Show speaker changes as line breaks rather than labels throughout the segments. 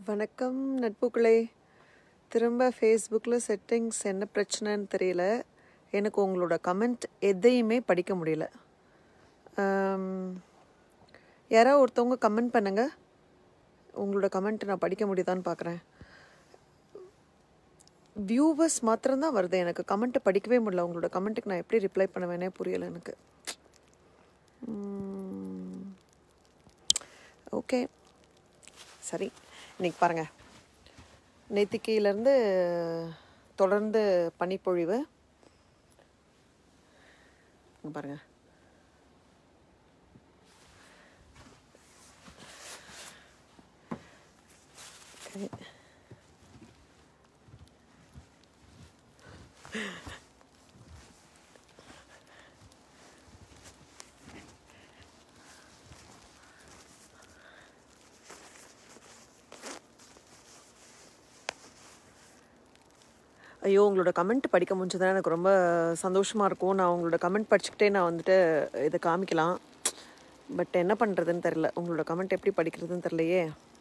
வணக்கம் நட்புகளே. திரும்ப ஃபேஸ்புக்கில் செட்டிங்ஸ் என்ன பிரச்சனைன்னு தெரியல. எனக்கு உங்களோட கமெண்ட் எதையுமே படிக்க முடியல. யாராவது ஒருத்தவங்க கமெண்ட் பண்ணுங்க. உங்களோட கமெண்ட் நான் படிக்க முடியுதான்னு பார்க்குறேன். வியூவர்ஸ் மாத்திரம்தான் வருது, எனக்கு கமெண்ட்டை படிக்கவே முடியல. உங்களோட கமெண்ட்டுக்கு நான் எப்படி ரிப்ளை பண்ணுவேனே புரியலை எனக்கு. ஓகே, சரி. இன்றைக்கி பாருங்கள், நேத்திக்கிலேருந்து தொடர்ந்து பனிப்பொழிவு. பாருங்கள், ஐயோ, உங்களோட கமெண்ட் படிக்க முடிஞ்சதுன்னா எனக்கு ரொம்ப சந்தோஷமாக இருக்கும். நான் உங்களோட கமெண்ட் படிச்சுக்கிட்டே நான் வந்துட்டு இதை காமிக்கலாம். பட் என்ன பண்ணுறதுன்னு தெரில, உங்களோட கமெண்ட் எப்படி படிக்கிறதுன்னு தெரிலையே.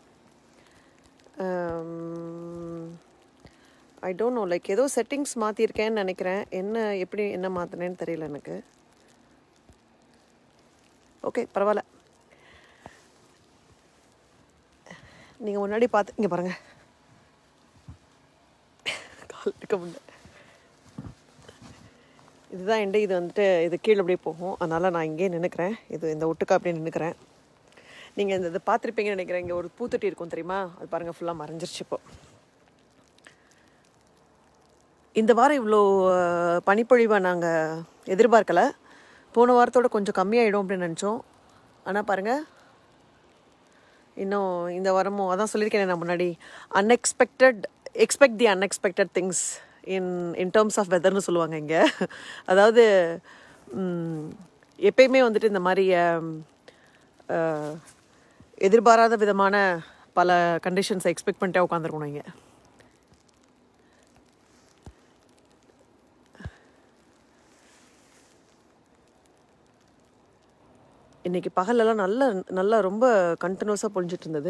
ஐ டோன்ட் நோ, லைக் ஏதோ செட்டிங்ஸ் மாற்றிருக்கேன்னு நினைக்கிறேன். என்ன மாற்றினேன்னு தெரியல எனக்கு. ஓகே, பரவாயில்ல. நீங்கள் முன்னாடி பார்த்து இங்கே பாருங்கள், இருக்க முடியல. இதுதான் எண்டு. இது வந்துட்டு இது கீழே அப்படியே போகும். அதனால் நான் இங்கேயே நின்றுக்கிறேன். இந்த ஒட்டுக்கா அப்படியே நின்றுக்கிறேன். நீங்கள் இதை பார்த்துருப்பீங்கன்னு நினைக்கிறேன். இங்கே ஒரு பூத்தொட்டி இருக்கும் தெரியுமா, அது பாருங்கள் ஃபுல்லாக மறைஞ்சிருச்சு. இப்போ இந்த வாரம் இவ்வளோ பனிப்பொழிவை நாங்கள் எதிர்பார்க்கலை. போன வாரத்தோட கொஞ்சம் கம்மியாகிடும் அப்படின்னு நினச்சோம். ஆனால் பாருங்கள், இன்னும் இந்த வாரமும் அதான் சொல்லியிருக்கேன் நான் முன்னாடி, expect the unexpected things in terms of வெதர்னு சொல்லுவாங்க இங்கே. அதாவது எப்பயுமே வந்துட்டு இந்த மாதிரி எதிர்பாராத விதமான பல கண்டிஷன்ஸை எக்ஸ்பெக்ட் பண்ணிட்டே உட்காந்துருக்கணும் இங்கே. இன்றைக்கி பகலெல்லாம் நல்லா ரொம்ப கண்டினியூஸாக பொழிஞ்சிட்டு இருந்தது.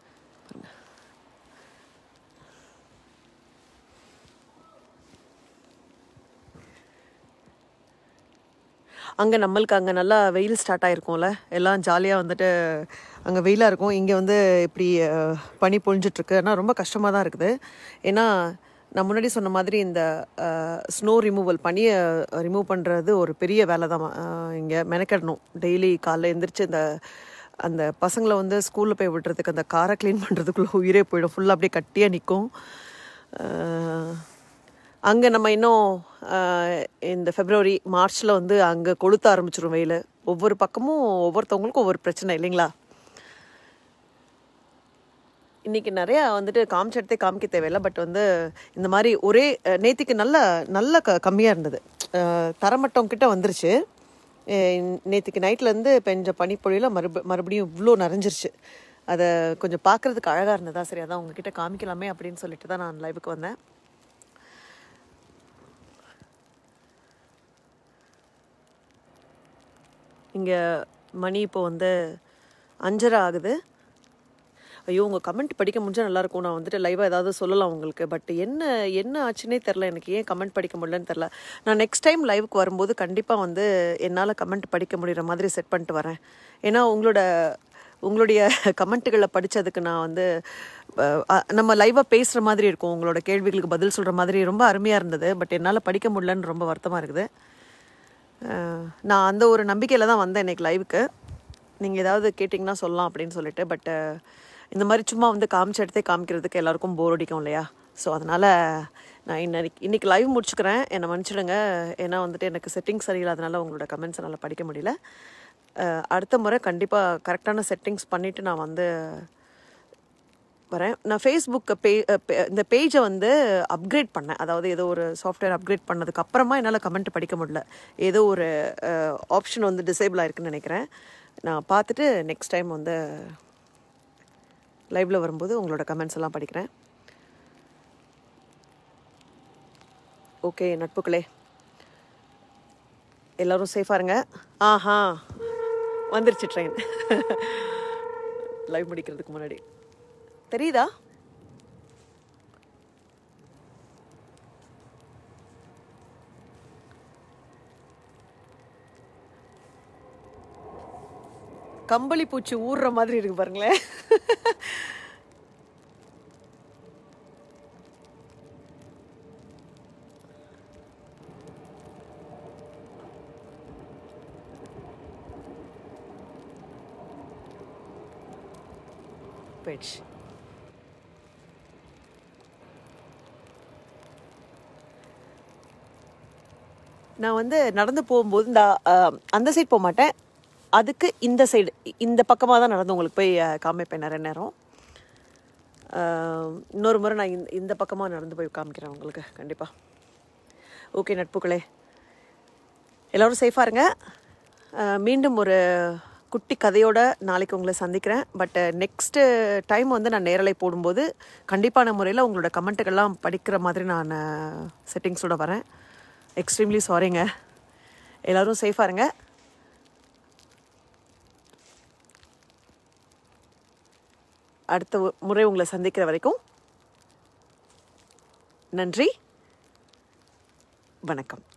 நம்மளுக்கு அங்கே நல்லா வெயில் ஸ்டார்ட் ஆகிருக்கும்ல, எல்லாம் ஜாலியாக வந்துட்டு அங்கே வெயிலாக இருக்கும். இங்கே வந்து இப்படி பனி பொழிஞ்சிட்ருக்கு. ஆனால் ரொம்ப கஷ்டமாக தான் இருக்குது. ஏன்னா நான் முன்னாடி சொன்ன மாதிரி இந்த ஸ்னோ ரிமூவல், பனியை ரிமூவ் பண்ணுறது ஒரு பெரிய வேலை தான். இங்கே மெனக்கிடணும். டெய்லி காலைல எழுந்திரிச்சு அந்த பசங்களை வந்து ஸ்கூலில் போய் விடுறதுக்கு, அந்த காரை க்ளீன் பண்ணுறதுக்குள்ளே உயிரே போயிடும். ஃபுல்லாக அப்படியே கட்டியாக நிற்கும். அங்கே நம்ம இன்னும் இந்த February Marchல வந்து அங்கே கொளுத்த ஆரம்பிச்சிடும் வெயில். ஒவ்வொரு பக்கமும் ஒவ்வொருத்தவங்களுக்கும் ஒவ்வொரு பிரச்சனை இல்லைங்களா. இன்றைக்கி நிறையா வந்துட்டு காமிச்செடுத்தே காமிக்க தேவையில்லை. பட் வந்து இந்த மாதிரி ஒரே நேத்திக்கு நல்ல கம்மியாக இருந்தது. தரமட்டம் கிட்ட வந்துருச்சு. நேத்திக்கு நைட்லேருந்து பெஞ்ச பனிப்பொழியில் மறுபடியும் இவ்வளோ நிறைஞ்சிருச்சு. அதை கொஞ்சம் பார்க்குறதுக்கு அழகாக இருந்ததா. சரி, அதான் உங்ககிட்ட காமிக்கலாமே அப்படின்னு சொல்லிட்டு தான் நான் லைவுக்கு வந்தேன். இங்கே மணி இப்போ வந்து 5:30 ஆகுது. ஐயோ, உங்கள் கமெண்ட் படிக்க முடிஞ்சால் நல்லாயிருக்கும். நான் வந்துட்டு லைவாக ஏதாவது சொல்லலாம் உங்களுக்கு. பட் என்ன ஆச்சுன்னே தெரில. எனக்கு ஏன் கமெண்ட் படிக்க முடியலன்னு தெரில. நான் நெக்ஸ்ட் டைம் லைவுக்கு வரும்போது கண்டிப்பாக வந்து என்னால் கமெண்ட் படிக்க முடிகிற மாதிரி செட் பண்ணிட்டு வரேன். ஏன்னா உங்களுடைய கமெண்ட்டுகளை படித்ததுக்கு நான் வந்து நம்ம லைவாக பேசுகிற மாதிரி இருக்கும். உங்களோட கேள்விகளுக்கு பதில் சொல்கிற மாதிரி ரொம்ப அருமையாக இருந்தது. பட் என்னால் படிக்க முடியலன்னு ரொம்ப வருத்தமாக இருக்குது. நான் அந்த ஒரு நம்பிக்கையில் தான் வந்தேன் இன்றைக்கி லைவுக்கு. நீங்கள் ஏதாவது கேட்டிங்கன்னா சொல்லலாம் அப்படின்னு சொல்லிட்டு. பட் இந்த மாதிரி சும்மா வந்து காமிச்செடுத்தே காமிக்கிறதுக்கு எல்லாருக்கும் போர் அடிக்கும் இல்லையா. ஸோ அதனால் நான் இன்றைக்கி லைவ் முடிச்சுக்கிறேன். என்னை மன்னிச்சிடுங்க. ஏன்னா வந்துட்டு எனக்கு செட்டிங்ஸ் சரியில்லை. அதனால் உங்களோட கமெண்ட்ஸ் என்னால் படிக்க முடியல. அடுத்த முறை கண்டிப்பாக கரெக்டான செட்டிங்ஸ் பண்ணிவிட்டு நான் வந்து வரேன். நான் ஃபேஸ்புக்கு இந்த பேஜை வந்து அப்கிரேட் பண்ணேன். அதாவது ஏதோ ஒரு சாஃப்ட்வேர் அப்கிரேட் பண்ணதுக்கு அப்புறமா என்னால் கமெண்ட் படிக்க முடியல. ஏதோ ஒரு ஆப்ஷன் வந்து டிசேபிள் ஆகிருக்குன்னு நினைக்கிறேன். நான் பார்த்துட்டு நெக்ஸ்ட் டைம் வந்து லைவில் வரும்போது உங்களோட கமெண்ட்ஸ் எல்லாம் படிக்கிறேன். ஓகே நட்புகளே, எல்லோரும் சேஃபாக இருங்க. வந்துருச்சு ட்ரெயின் லைவ் முடிக்கிறதுக்கு முன்னாடி. தெரியுதா? கம்பளி பூச்சி ஊறுற மாதிரி இருக்கு பாருங்களேன். போயிடுச்சு. நான் வந்து நடந்து போகும்போது இந்த அந்த சைடு போக மாட்டேன், அதுக்கு இந்த சைடு இந்த பக்கமாக தான் நடந்து உங்களுக்கு போய் காமிப்பேன் நிறைய நேரம். இன்னொரு முறை நான் இந்த பக்கமாக நடந்து போய் காமிக்கிறேன் உங்களுக்கு கண்டிப்பாக. ஓகே நட்புகளே, எல்லோரும் சேஃபாக இருங்க. மீண்டும் ஒரு குட்டி கதையோட நாளைக்கு உங்களை சந்திக்கிறேன். பட் நெக்ஸ்ட்டு டைம் வந்து நான் நேரலை போடும்போது கண்டிப்பான முறையில் உங்களோட கமெண்ட்டுகள்லாம் படிக்கிற மாதிரி நான் செட்டிங்ஸோடு வரேன். எக்ஸ்ட்ரீம்லி சாரிங்க. எல்லோரும் சேஃபாக இருங்க. அடுத்த முறை உங்களை சந்திக்கிற வரைக்கும் நன்றி, வணக்கம்.